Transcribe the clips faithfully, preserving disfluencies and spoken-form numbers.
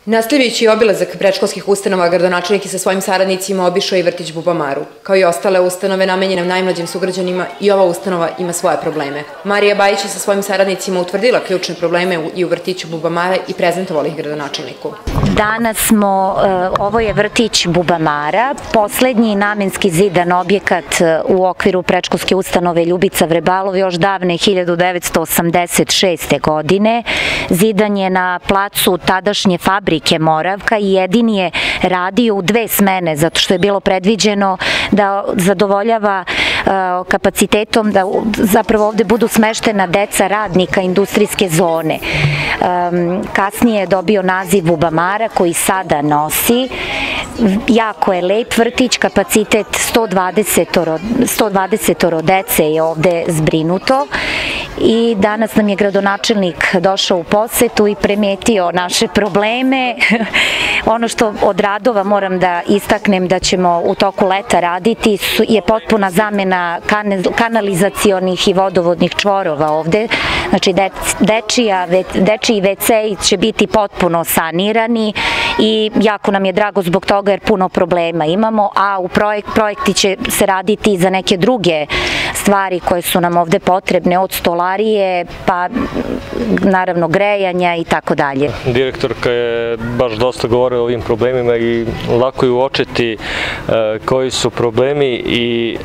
Nastavljajući obilazak predškolskih ustanova, gradonačelnik je sa svojim saradnicima obišao i vrtić Bubamaru. Kao i ostale ustanove namenjene najmlađim sugrađanima, i ova ustanova ima svoje probleme. Marija Bajić je sa svojim saradnicima utvrdila ključne probleme i u vrtiću Bubamara i prezentovala ih gradonačelniku. Danas smo, ovo je vrtić Bubamara, poslednji namenski zidan objekat u okviru predškolske ustanove Ljubica Vrebalov još davne hiljadu devetsto osamdeset šeste. godine. Zidan je na placu tadašnje fabrike Moravka i jedini je radio u dve smene, zato što je bilo predviđeno da zadovoljava kapacitetom da zapravo ovde budu smeštena deca radnika industrijske zone. Kasnije je dobio naziv Bubamara koji sada nosi. Jako je lep vrtić, kapacitet sto dvadeset dece je ovde zbrinuto i danas nam je gradonačelnik došao u posetu i primetio naše probleme. Ono što od radova moram da istaknem da ćemo u toku leta raditi je potpuna zamena kanalizacionih i vodovodnih čvorova ovde. Znači dečiji ve ce će biti potpuno sanirani i jako nam je drago zbog toga jer puno problema imamo, a u projekti će se raditi i za neke druge stvari koje su nam ovde potrebne, od stolarije pa naravno grejanja i tako dalje. Direktorka je baš dosta govorila o ovim problemima i lako je uočiti koji su problemi i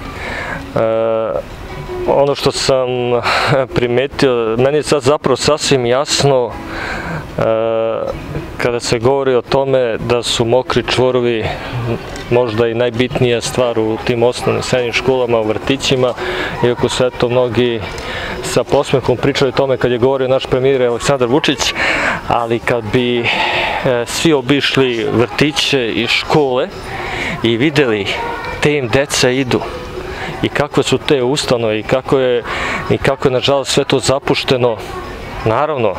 ono što sam primetio, meni je sad zapravo sasvim jasno kada se govori o tome da su mokri čvorovi možda i najbitnija stvar u tim osnovnim srednjim školama, u vrtićima, iako su eto mnogi sa posmehom pričali o tome kad je govorio naš premijer Aleksandar Vučić, ali kad bi svi obišli vrtiće i škole i videli te im deca idu i kakve su te ustanove i kako je, i kako je nažalost sve to zapušteno, naravno,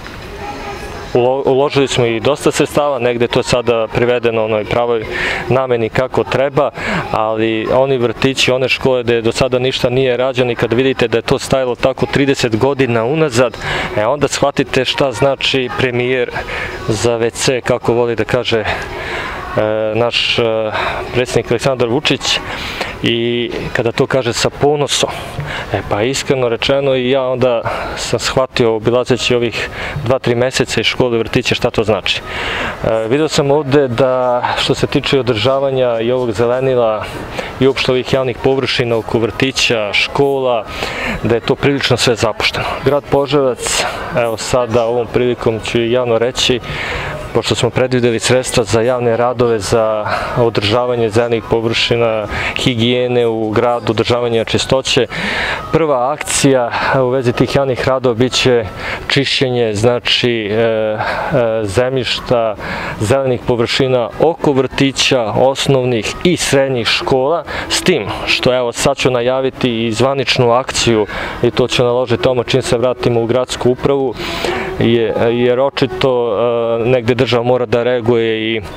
uložili smo i dosta sredstava, negde to je sada privedeno onoj pravoj nameni kako treba, ali oni vrtići, one škole gde do sada ništa nije rađeno i kad vidite da je to stajalo tako trideset godina unazad, e onda shvatite šta znači premijer za ve ce, kako voli da kaže naš predsjednik Aleksandar Vučić, i kada to kaže sa ponosom. E pa iskreno rečeno i ja onda sam shvatio obilazeći ovih dva tri meseca iz škole i vrtiće šta to znači. Vidio sam ovde da što se tiče održavanja i ovog zelenila i uopšte ovih javnih površina oko vrtića, škola, da je to prilično sve zapušteno. Grad Požarevac, evo sada ovom prilikom ću javno reći, pošto smo predvideli sredstva za javne radove, za održavanje zelenih površina, higijene u gradu, održavanje čistoće. Prva akcija u vezi tih javnih radova biće čišćenje, znači zemljišta, zelenih površina oko vrtića, osnovnih i srednjih škola, s tim što evo sad ću najaviti i zvaničnu akciju i to ću naložiti tamo čim se vratimo u gradsku upravu, jer očito negde država mora da reaguje i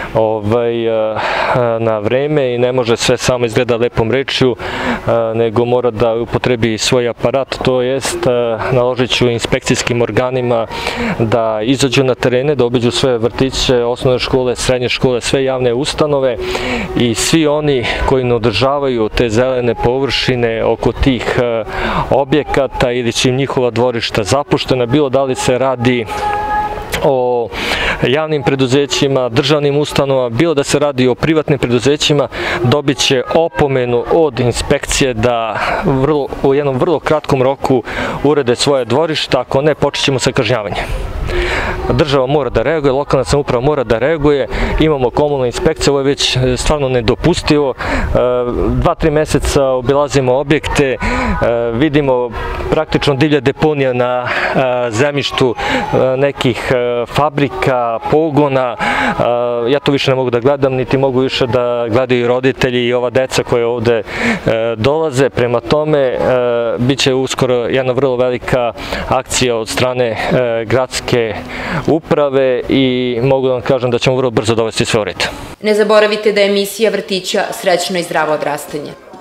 na vreme i ne može sve samo izgleda lepom rečju, nego mora da upotrebi svoj aparat, to jest naložit ću inspekcijskim organima da izađu na terene, da obiđu sve vrtiće, osnovne škole, srednje škole, sve javne ustanove i svi oni koji ne održavaju te zelene površine oko tih objekata ili će im njihova dvorišta zapuštena, bilo da li se radi o javnim preduzećima, državnim ustanovama, bilo da se radi o privatnim preduzećima, dobit će opomenu od inspekcije da u jednom vrlo kratkom roku urede svoje dvorišta, ako ne, počet ćemo sa kažnjavanjem. Država mora da reaguje, lokalna samouprava mora da reaguje, imamo komunalne inspekcije, ovo je već stvarno nedopustivo. Dva, tri meseca obilazimo objekte, vidimo praktično divlja deponija na zemljištu nekih fabrika, pogona. Ja to više ne mogu da gledam, niti mogu više da gledaju roditelji i ova deca koje ovde dolaze. Prema tome, bit će uskoro jedna vrlo velika akcija od strane gradske uprave i mogu da vam kažem da ćemo vrlo brzo dovesti sve u red. Ne zaboravite da je misija vrtića srećno i zdravo odrastanje.